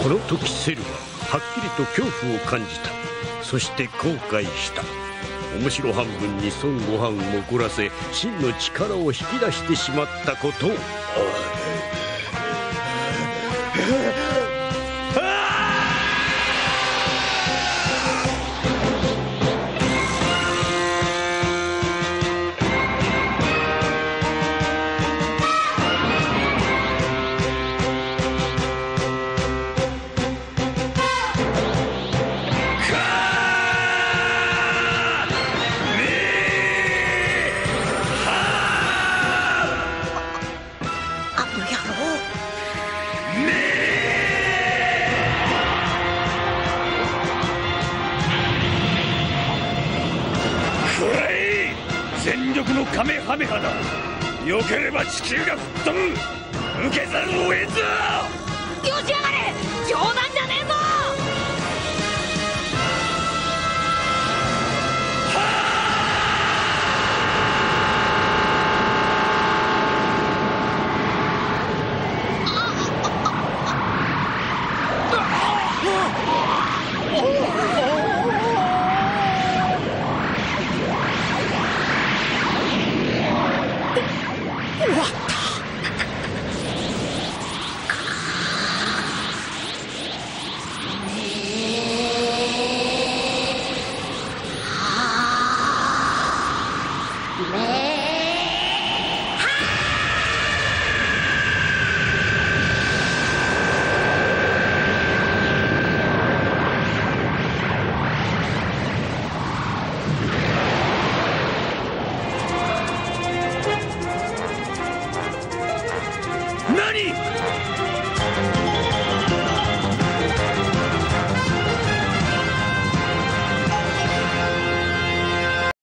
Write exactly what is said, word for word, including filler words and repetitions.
この時セルははっきりと恐怖を感じた。そして後悔した。面白半分に孫悟飯を怒らせ真の力を引き出してしまったことを。 全力のカメハメハだ。よければ地球が吹っ飛ぶ。受けざるを得ず。 よしやがれ、冗談じゃねえぞ。終わった。